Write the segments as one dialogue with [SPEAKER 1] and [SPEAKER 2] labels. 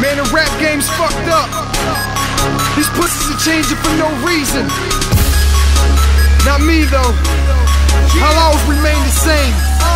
[SPEAKER 1] Man, the rap game's fucked up. These pussies are changing for no reason. Not me though, I'll always remain the same.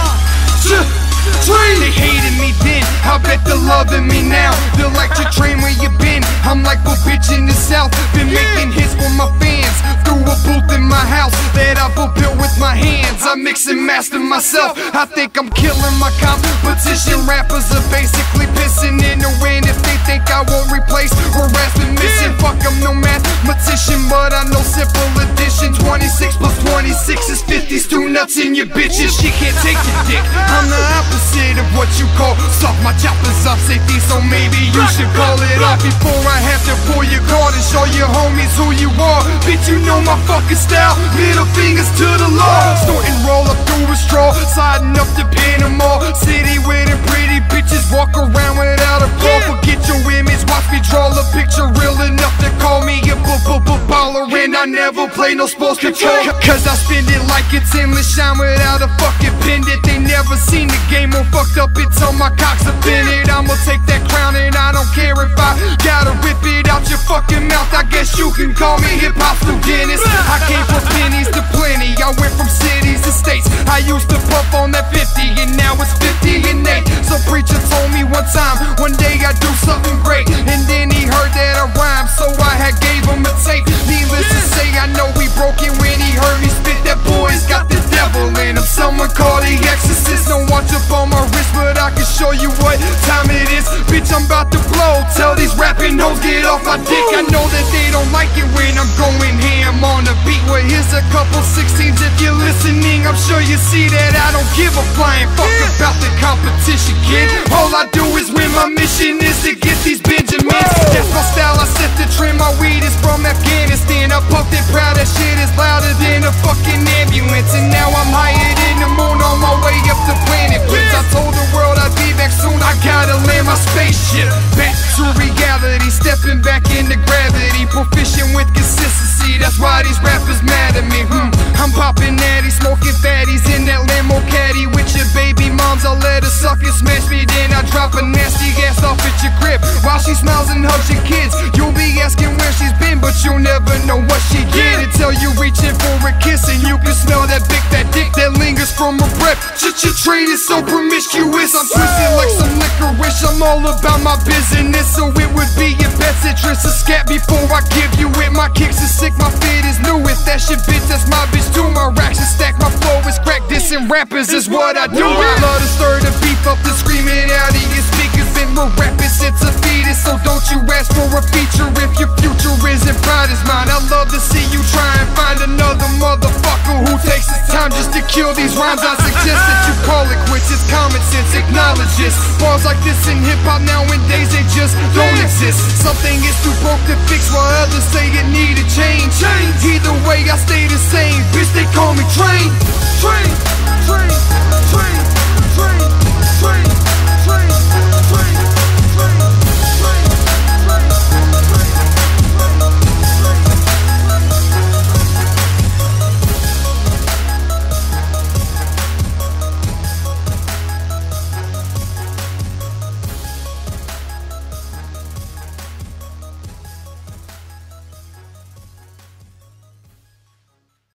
[SPEAKER 1] They hated me then, I bet they're loving me now. They're like, Train, where you been? I'm like, well bitch, in the South. Been making hits for my fans, through a booth in my house that I built with my hands. I mix and master myself, I think I'm killing my competition. Rappers are basically pissing in the wind if they think I won't replace or rasping missing. Fuck, I'm no mathematician, but I know simple addition. 26 plus 26 is 50's two nuts in your bitches. She can't take your dick, I'm the opposite of what you call soft. My chopper's off safety, so maybe you should call it off before I have to pull your card and show your homies who you are. Bitch, you know my fucking style, middle fingers to the law. Snorting roll up through a straw, sliding up to Panama City with them pretty bitches, walk around without a bra. Forget your image, watch me draw a picture real enough to call me a baller. And I never play no sports control, cause I spend it like it's endless shine without a fucking pendant. They never seen the game all fucked up until my cock's offended. I'ma take that crown and I don't care if I gotta rip it out your fucking mouth. I guess you can call me hip-hop's new Guinness. I came from pennies to plenty, I went from cities to states. I used to puff on that 50 and now it's 50 and 8. So preacher told me one time, one day I'd do something great. And then he heard that I rhymed, so I had gave him a tape. Needless to say, I know he broke it when he heard me spit. That boy's got the devil in him. Someone call the exorcist. Don't watch up on my wrist, but I can show you what time it is. Bitch, I'm about to blow. Tell these rapping hoes get off my dick. I know that they don't like it when I'm going ham on the beat. Well, here's a couple 16s if you're listening. I'm sure you see that I don't give a flying fuck about the competition, kid. All I do is win. My mission is to get these Benjamins. That's my style, I set the trend. My weed is from Afghanistan. I puffed it proud, that shit is louder than a fucking ambulance. And now I'm higher than the moon on my way up to planet Prince. I told the world I'd be back soon, I gotta land my spaceship. Back to reality, stepping back into gravity. Proficient with consistency, that's why these rappers mad at me. I'm popping natty, smoking fatties in that limo caddy with your baby moms. I let her suck and smash me, then I drop a nasty ass off at your crib while she smiles and hugs your kids. You'll be asking where she's been, but you'll never know what she did until you reaching for a kiss and you can smell that big fat dick that lingers from her breath. Train is so promiscuous, I'm twisted like some licorice. I'm all about my business, so it would be your best interest to scat before I give you it. My kicks is sick, my fit is new. If that shit bitch, that's my bitch too. My racks is stacked, my flow is cracked. Dissing rappers is what I do. I love to stir the beef up and screaming out of your speakers. And we're rapping, it's a fetus, so don't you ask for a feature if your future isn't bright as mine. I love to see you try and find another motherfucker who takes his time just to kill these rhymes. I suggest that you call it quits, it's common sense, acknowledge this. Bars like this in hip-hop nowadays, they just don't exist. Something is too broke to fix while others say it need a change. Either way, I stay the same, bitch, they call me Train.